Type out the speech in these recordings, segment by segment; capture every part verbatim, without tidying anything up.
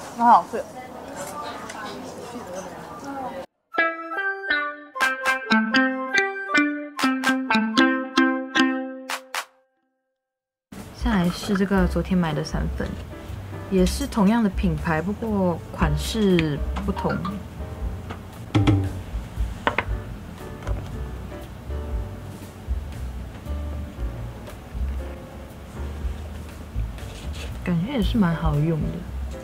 很好吃。下来是这个昨天买的散粉，也是同样的品牌，不过款式不同。感觉也是蛮好用的，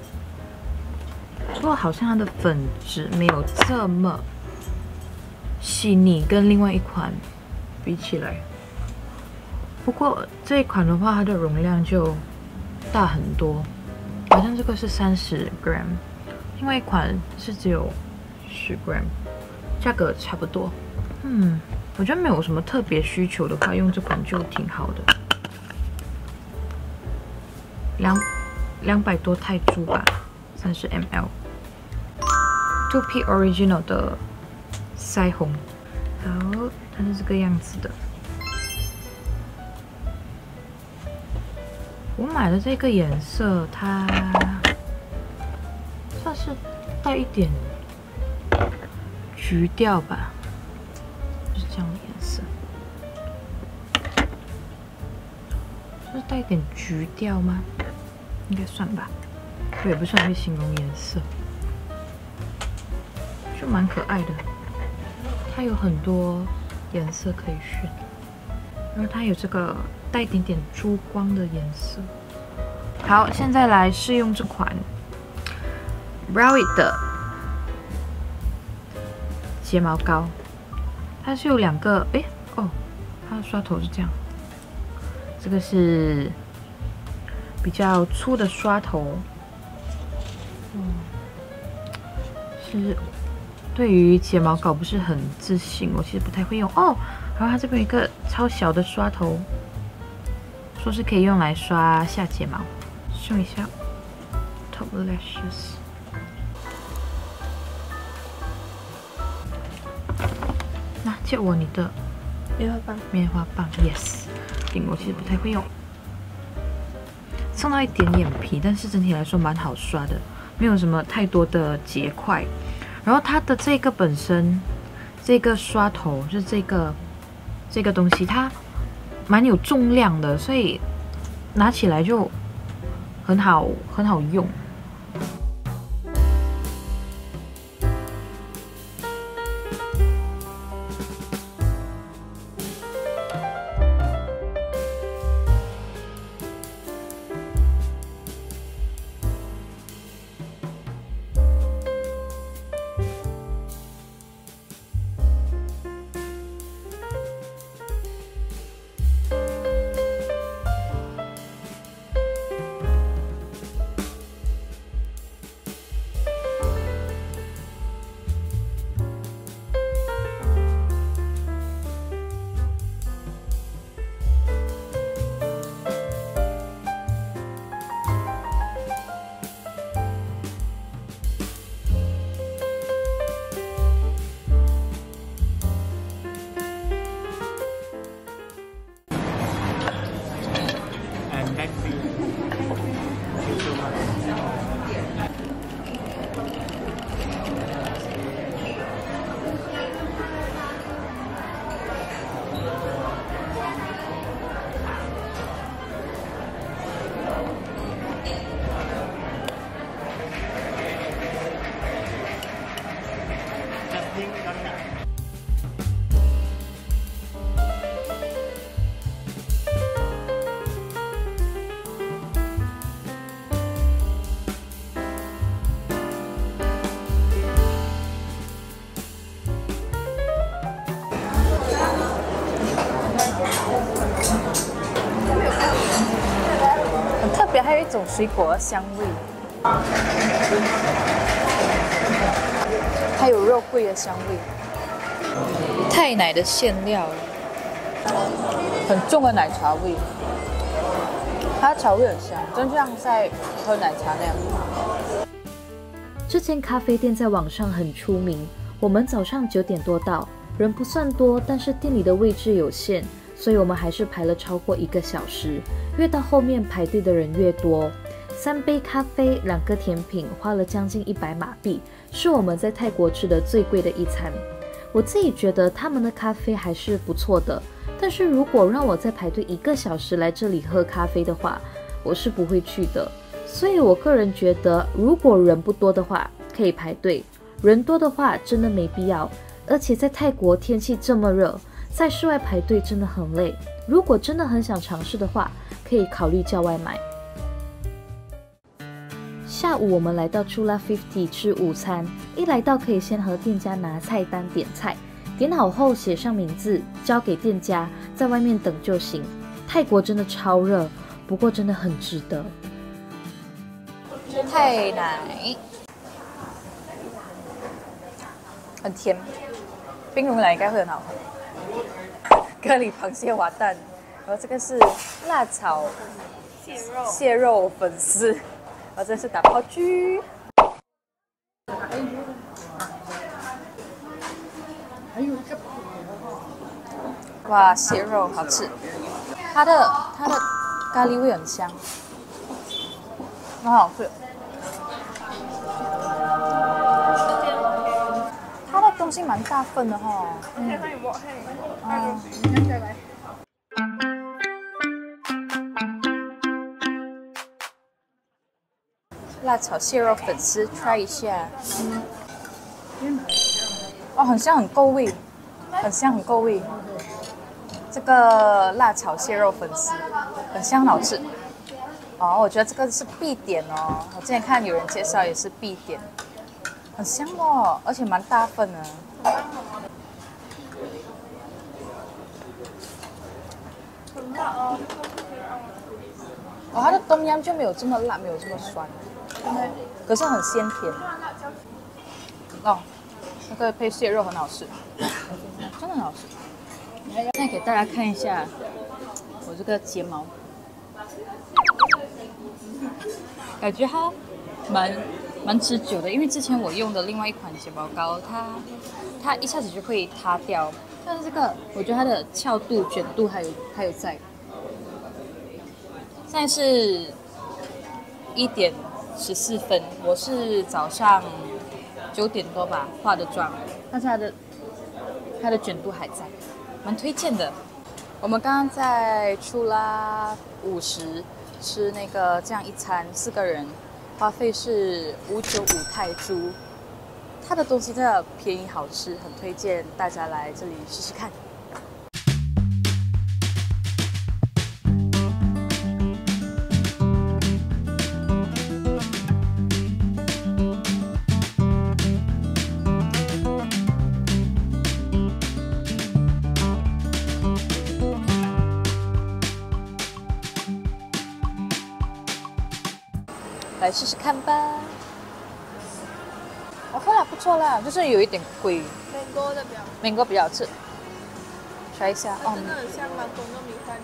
不过好像它的粉质没有这么细腻，跟另外一款比起来。不过这一款的话，它的容量就大很多，好像这个是三十 gram， 另外一款是只有十 gram， 价格差不多。嗯，我觉得没有什么特别需求的话，用这款就挺好的。两两百多泰铢吧，三十 ml。two P Original 的腮红，好，它是这个样子的。我买的这个颜色，它算是带一点橘调吧，就是这样的颜色，就是带一点橘调吗？应该算吧，我也不是很会形容颜色，就蛮可爱的。它有很多颜色可以选，然后它有这个带一点点珠光的颜色。好，现在来试用这款 Browit 的睫毛膏，它是有两个，哎哦，它的刷头是这样，这个是比较粗的刷头，嗯，是对于睫毛膏不是很自信，我其实不太会用哦。然后它这边有一个超小的刷头，说是可以用来刷下睫毛。用一下 Top Lashes， 那借我你的棉花棒，棉花棒 ，yes， 我其实不太会用。蹭到一点眼皮，但是整体来说蛮好刷的，没有什么太多的结块。然后它的这个本身，这个刷头就是这个这个东西，它蛮有重量的，所以拿起来就很好很好用。很特别，还有一种水果的香味，还有肉桂的香味，泰奶的馅料，很重的奶茶味，它的茶味很香，真像在喝奶茶那样。 这间咖啡店在网上很出名，我们早上九点多到，人不算多，但是店里的位置有限，所以我们还是排了超过一个小时。越到后面排队的人越多， 三杯咖啡，两个甜品，花了将近一百马币，是我们在泰国吃的最贵的一餐。我自己觉得他们的咖啡还是不错的，但是如果让我再排队一个小时来这里喝咖啡的话，我是不会去的。所以我个人觉得，如果人不多的话，可以排队；人多的话，真的没必要。而且在泰国天气这么热，在室外排队真的很累。如果真的很想尝试的话，可以考虑叫外卖。下午我们来到Chula Fifty吃午餐，一来到可以先和店家拿菜单点菜，点好后写上名字，交给店家，在外面等就行。泰国真的超热，不过真的很值得。 泰奶，很甜，冰蓉奶应该会很好喝。咖喱螃蟹滑蛋，然后这个是辣炒蟹肉蟹肉粉丝，然后这是打抛居。哇，蟹肉好吃，它的它的咖喱味很香，很好吃。它的东西蛮大份的哈。嗯。啊。辣炒蟹肉粉丝 ，try 一下。哦，很香，很够味，很香，很够味。这个辣炒蟹肉粉丝很香，很好吃。哦，我觉得这个是必点哦。我之前看有人介绍也是必点，很香哦，而且蛮大份的。很辣哦。哦，它的冬阴就没有这么辣，没有这么酸，可是很鲜甜。哦，那个配蟹肉很好吃，真的很好吃。现在给大家看一下我这个睫毛，感觉它蛮蛮持久的，因为之前我用的另外一款睫毛膏，它它一下子就会塌掉，但是这个我觉得它的翘度、卷度还有还有在。现在是一点十四分，我是早上九点多吧化的妆，但是它的它的卷度还在，蛮推荐的。我们刚刚在Chula五十吃那个这样一餐，四个人花费是五九五泰铢。它的东西真的便宜好吃，很推荐大家来这里试试看。来试试看吧。我后来不错啦，就是有一点贵。 Mango 的比较 Mango 比较好吃，尝一下。 哦，真的很像芒果糯米饭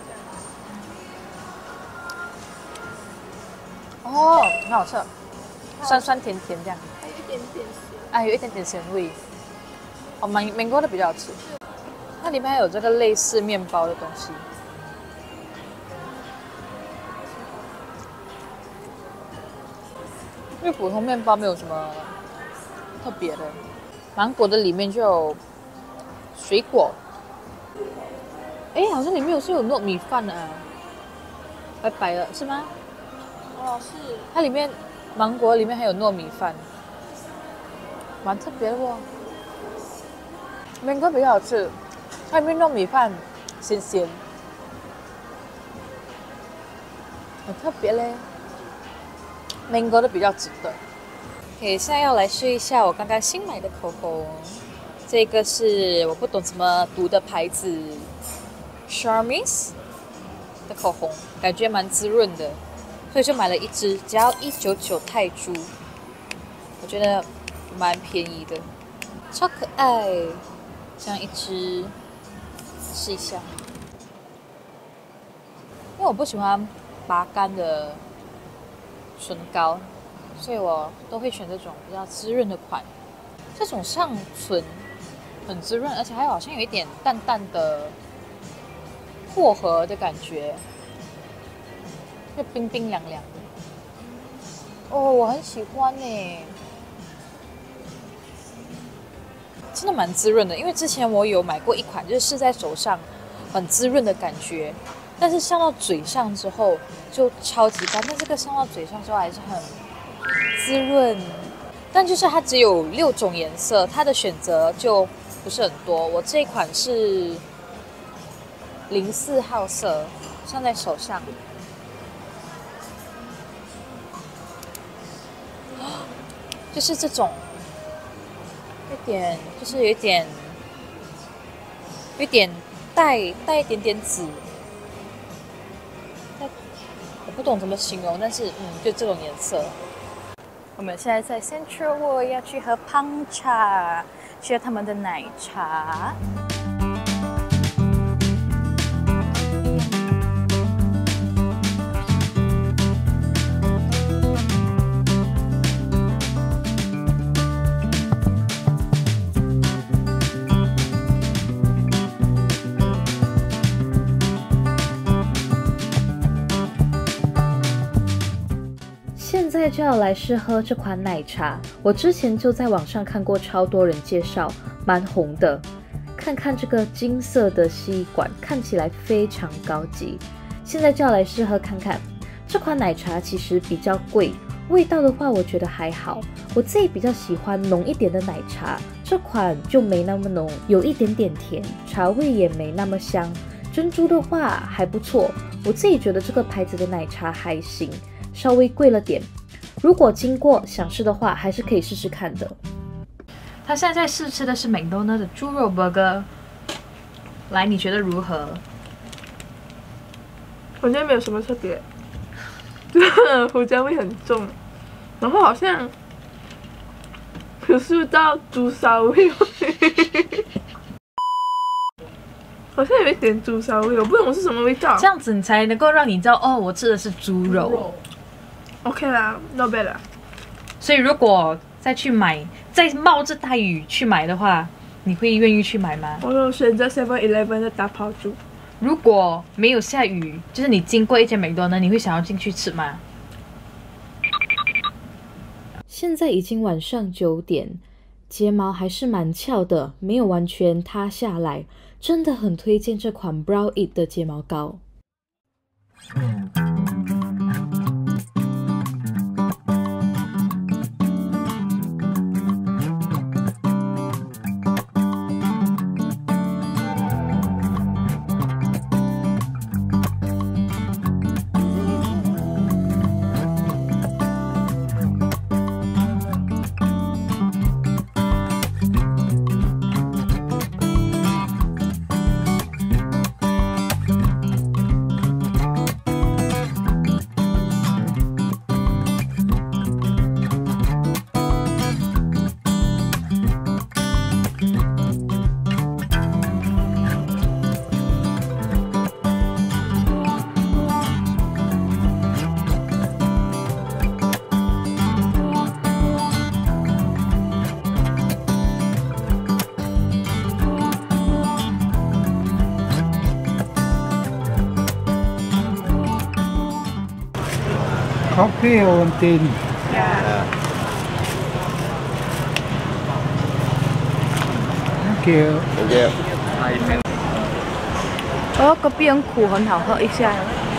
这样。 哦，很好吃，酸酸甜甜这样。 还有一点点咸。 啊，有一点点咸味。哦，Mango 的比较好吃。它里面还有这个类似面包的东西。因为普通面包没有什么特别的，芒果的里面就有水果，哎，好像里面有是有糯米饭的啊，白白的是吗？ 哦，是。 它里面芒果里面还有糯米饭，蛮特别的哦。Mango比较好吃，它里面糯米饭鲜鲜，很特别嘞。Mango 的比较值得。OK， 现在要来试一下我刚刚新买的口红，这个是我不懂怎么读的牌子 ，Charmis 的口红，感觉蛮滋润的，所以就买了一支，只要一九九泰铢，我觉得蛮便宜的，超可爱，这样一支，试一下。因为我不喜欢拔干的唇膏，所以我都会选这种比较滋润的款。这种上唇很滋润，而且还有好像有一点淡淡的薄荷的感觉，就冰冰凉凉的。 哦，我很喜欢呢，真的蛮滋润的。因为之前我有买过一款，就是试在手上很滋润的感觉，但是上到嘴上之后就超级干。但这个上到嘴上之后还是很滋润，但就是它只有六种颜色，它的选择就不是很多。我这一款是零四号色，上在手上。就是这种，有点，就是有点，有点带带一点点紫，带，我不懂怎么形容，但是嗯，就这种颜色。我们现在在 Central World 要去喝胖茶，需要他们的奶茶。 现在就要来试喝这款奶茶，我之前就在网上看过超多人介绍，蛮红的。看看这个金色的吸管，看起来非常高级。现在就要来试喝看看。这款奶茶其实比较贵，味道的话我觉得还好。我自己比较喜欢浓一点的奶茶，这款就没那么浓，有一点点甜，茶味也没那么香。珍珠的话还不错，我自己觉得这个牌子的奶茶还行。稍微贵了点，如果经过想试的话，还是可以试试看的。 他现在在试吃的是 McDonald's 的猪肉 burger， 来，你觉得如何？ 我觉得没有什么特别，胡椒味很重，然后好像可是到猪骚味，好像有一点猪骚味，我不懂是什么味道。 这样子你才能够让你知道哦，我吃的是猪肉。 OK 啦 ，not bad 啦。 所以如果再去买，再冒着大雨去买的话，你会愿意去买吗？ 我有选择 Seven Eleven 的打抛猪。 如果没有下雨，就是你经过一间美多呢，你会想要进去吃吗？ 现在已经晚上九点，睫毛还是蛮翘的，没有完全塌下来，真的很推荐这款 Brow It 的睫毛膏。 Coffee or tea? Yeah. Thank you. Thank you. 哦，隔壁很苦，很好喝一下。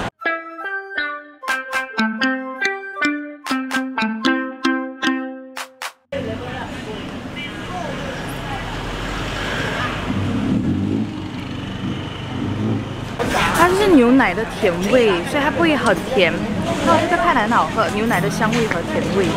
它是牛奶的甜味，所以它不会很甜。那这个看起来很好喝，牛奶的香味和甜味。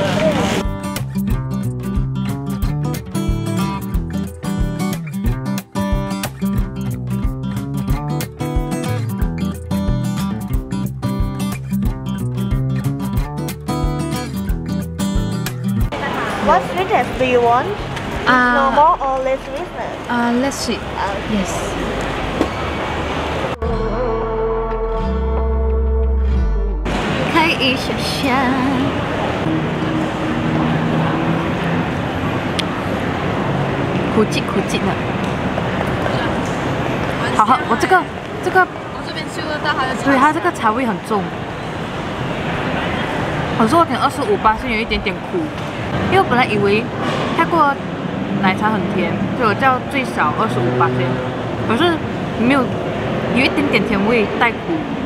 What sweetness do you want? Uh, Normal or less sweetness? Uh, less sweet. Yes. 可以想象。 苦劲苦劲的，好喝。我这个这个， 我这边嗅得到它的茶。 对，它这个茶味很重。 可是我点二十五巴是有一点点苦，因为我本来以为泰国奶茶很甜，所以我叫最少二十五巴仙，可是没有，有一点点甜味带苦。